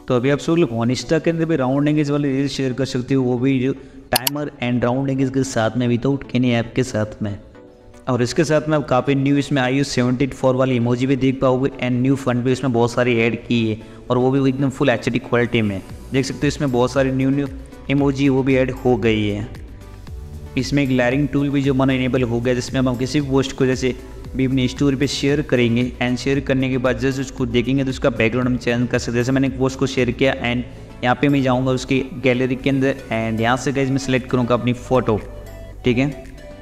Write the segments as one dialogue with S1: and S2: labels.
S1: तो अभी आप सब लोग हॉनिस्टा के अंदर भी राउंड एंगेज वाली रील शेयर कर सकते हो, वो भी जो टाइमर एंड राउंड एंगेज के साथ में, विदाउट एनी ऐप के साथ में। और इसके साथ में आप काफ़ी न्यू इसमें iOS 17 वाली इमोजी भी देख पाओगे एंड न्यू फंड भी इसमें बहुत सारी ऐड की है, और वो भी एकदम फुल HD क्वालिटी में देख सकते हो। इसमें बहुत सारी न्यू इमोजी वो भी ऐड हो गई है। इसमें एक लैरिंग टूल भी जो माना इनेबल हो गया, जिसमें हम किसी भी पोस्ट को जैसे भी अपनी स्टोरी पे शेयर करेंगे एंड शेयर करने के बाद जैसे उसको देखेंगे तो उसका बैकग्राउंड हम चेंज कर सकते हैं। जैसे मैंने एक पोस्ट को शेयर किया एंड यहाँ पे मैं जाऊँगा उसकी गैलरी के अंदर एंड यहाँ से गाइस मैं सिलेक्ट करूँगा अपनी फ़ोटो, ठीक है।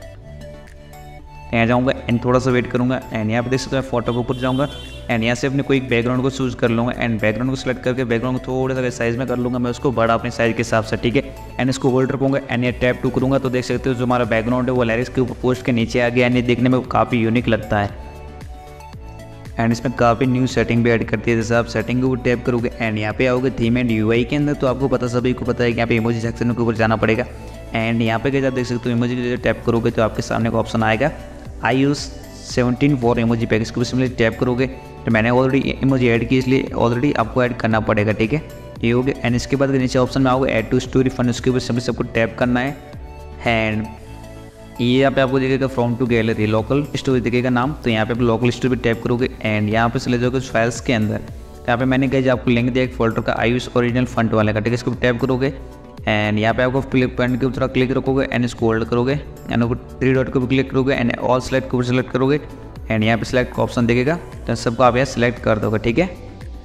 S1: यहाँ जाऊँगा एंड थोड़ा सा वेट करूँगा एंड यहाँ पे देख सकते हो फोटो के ऊपर जाऊँगा एंड यहाँ से अपने कोई एक बैकग्राउंड को चूज़ कर लूँगा एंड बैकग्राउंड को सिलेक्ट करके बैकग्राउंड को थोड़ा सा साइज़ में कर लूँगा मैं उसको बड़ा अपने साइज़ के हिसाब से, ठीक है। एंड इसको होल्ड रखूँगा एंड ये टैप 2 करूँगा तो देख सकते हो जो हमारा बैकग्राउंड है वो लिरिक्स के ऊपर पोस्ट के नीचे आ गया एंड ये देखने में काफ़ी यूनिक लगता है। एंड इसमें काफ़ी न्यू सेटिंग भी ऐड करती है। जैसे आप सेटिंग के ऊपर टैप करोगे एंड यहाँ पे आओगे थीम एंड UI के अंदर, तो आपको पता सभी को पता है कि यहाँ पे इमोजी सेक्शन के ऊपर जाना पड़ेगा एंड यहाँ पे क्या आप देख सकते हो इमोजी के टैप करोगे तो आपके सामने का ऑप्शन आएगा iOS 17 फॉर इमोजी पैक। इसको सिंपली टैप करोगे तो मैंने ऑलरेडी इमोजी ऐड की इसलिए ऑलरेडी आपको ऐड करना पड़ेगा, ठीक है। ये हो गया एंड इसके बाद नीचे ऑप्शन में आओगे ऐड टू स्टोरी फंड, उसके ऊपर सिंपली सबको टैप करना है एंड ये यहाँ पे आपको दिखेगा from to gallery local story दिखेगा नाम, तो यहाँ पे आप लोकल स्टोरी टैप करोगे एंड यहाँ पे चले जाओगे फाइल्स के अंदर। यहाँ पे मैंने कहा आपको लिंक दिया एक फोल्डर का iOS ओरिजिनल फंड वाले का, ठीक है। इसको टैप करोगे एंड यहाँ पे आपको फ्लिप पेन के ऊपर क्लिक रखोगे एंड इसको होल्ड करोगे एंड ऊपर 3 डॉट के ऊपर क्लिक करोगे एंड ऑल सेलेक्ट के ऊपर सेलेक्ट करोगे एंड यहाँ पे सिलेक्ट का ऑप्शन दिखेगा तो सबको आप यहाँ सिलेक्ट कर दोगे, ठीक है।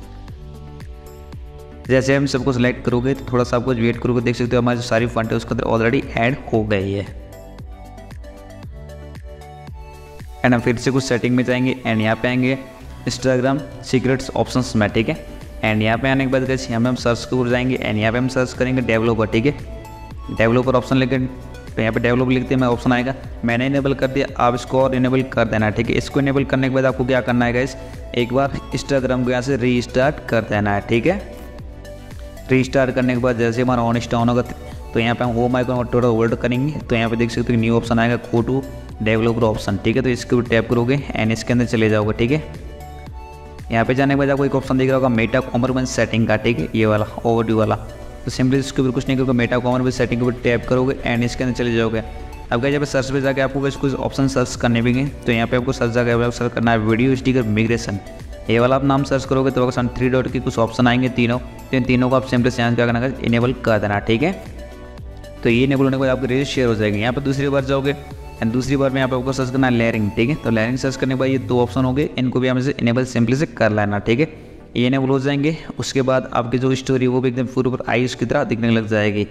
S1: जैसे हम सबको सिलेक्ट करोगे तो थोड़ा सा आपको वेट करोगे, देख सकते हो हमारी जो सारी फंड है उसके अंदर ऑलरेडी ऐड हो गई है। एंड हम फिर से कुछ सेटिंग में जाएंगे एंड यहाँ पे आएंगे इंस्टाग्राम सीक्रेट्स ऑप्शंस में, ठीक है। एंड यहाँ पे आने के बाद कैसे यहाँ पे हम सर्च के ऊपर जाएंगे एंड यहाँ पे हम सर्च करेंगे डेवलपर, ठीक है। डेवलपर ऑप्शन लेकर तो यहाँ पे डेवलपर लिखते हैं मैं ऑप्शन आएगा, मैंने इनेबल कर दिया, आप इसको और इनेबल कर देना, ठीक है। इसको इनेबल करने के बाद आपको क्या करना है गाइस, एक बार इंस्टाग्राम को यहाँ से रीस्टार्ट कर देना है, ठीक है। रीस्टार्ट करने के बाद जैसे हमारा हॉनिस्टा ऑन होगा तो यहाँ पे हम होम आइकन और थोड़ा होल्ड करेंगे तो यहाँ पे देख सकते हो न्यू ऑप्शन आएगा गो टू डेवलपर ऑप्शन, ठीक है। तो इसके ऊपर टैप करोगे एंड इसके अंदर चले जाओगे, ठीक है। यहाँ पे जाने के बाद आपको एक ऑप्शन दिख रहा होगा मेटा कॉमर्स सेटिंग का, ठीक है, ये वाला ओवरव्यू वाला। तो सिंपली इसके ऊपर कुछ नहीं करोगे, मेटा कॉमर्स सेटिंग के ऊपर टैप करोगे एंड इसके अंदर चले जाओगे। अब क्या जब सर्च पे जाकर आपको कुछ ऑप्शन सर्च करने भी तो यहाँ पे आपको सर्च जाकर सर्च करना है वीडियो स्टिकर मिग्रेशन, ये वाला आप नाम सर्च करोगे तो आपके 3 डॉट के कुछ ऑप्शन आएंगे तीनों, तो इन तीनों को आप सिंपली चेंज क्या करना है इनेबल कर देना, ठीक है। तो ये इनेबल होने के बाद आपकी रील शेयर हो जाएगी। यहाँ पर दूसरी बार जाओगे एंड दूसरी बार में यहाँ पे आपको सर्च करना है लेयरिंग, ठीक है। तो लेयरिंग सर्च करने के बाद ये 2 ऑप्शन हो गए, इनको भी हमें से इनेबल सिंपली से कर लेना, ठीक है। ये इनेबल हो जाएंगे उसके बाद आपकी जो स्टोरी वो भी एकदम पूरे ऊपर iOS की तरह दिखने लग जाएगी।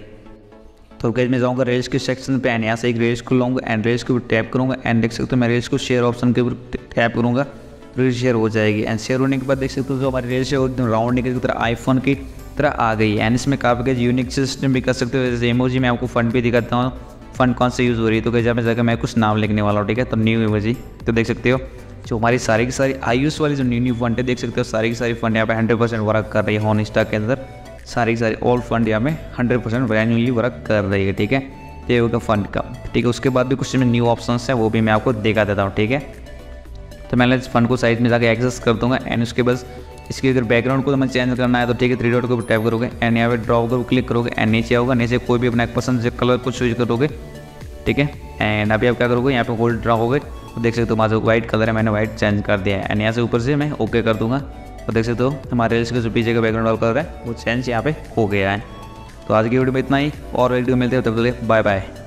S1: तो गाइस मैं जाऊँगा रील्स के सेक्शन पे एंड यहाँ से एक रील्स को लाऊंगा एंड रील्स के ऊपर टैप करूँगा एंड देख सकते हो मैं रील्स को शेयर ऑप्शन के ऊपर टैप करूँगा, रील शेयर हो जाएगी एंड शेयर होने के बाद देख सकते हो जो हमारी रील्स है वो एकदम राउंड की तरह आईफोन की तरह आ गई है। एंड इसमें काफ़ी यूनिक सिस्टम भी कर सकते हो, जैसे इमोजी में आपको फंड भी दिखाता हूँ, फंड कौन से यूज़ हो रही है। तो जहाँ में जाकर मैं कुछ नाम लिखने वाला हूँ, ठीक है। तो न्यू इमोजी तो देख सकते हो जो हमारी सारी की सारी iOS वाली जो न्यू फंड है देख सकते हो सारी की सारी फंड यहाँ पे 100% वर्क कर रही है। हॉनिस्टा के अंदर सारी की सारी ऑल फंड यहाँ में 100% मैन्युअली वर्क कर रही है, ठीक है। तो ये होगा फंड का, ठीक है। उसके बाद भी कुछ न्यू ऑप्शन है वो भी मैं आपको दिखा देता हूँ, ठीक है। तो मैं इस फंड को साइड में जाकर एक्सेस कर दूँगा एंड उसके बाद इसके अगर बैकग्राउंड को तो मैं चेंज करना है तो ठीक है 3 डॉट को टैप करोगे एंड यहाँ पे ड्रॉ को क्लिक करोगे एंड नीचे आओगा, नीचे कोई भी अपना एक पसंद से कलर को चूज करोगे, ठीक है। एंड अभी आप क्या करोगे यहाँ पे होल्ड ड्रॉ होगे तो देख सकते हो हमारा जो वाइट कलर है मैंने वाइट चेंज कर दिया है एंड यहाँ से ऊपर से मैं ओके कर दूँगा तो देख सकते हो हमारे रील्स के जो पीछे का बैकग्राउंड वाला कलर है वो चेंज यहाँ पे हो गया है। तो आज की वीडियो में इतना ही, और वीडियो मिलते हैं तब तक बाय बाय।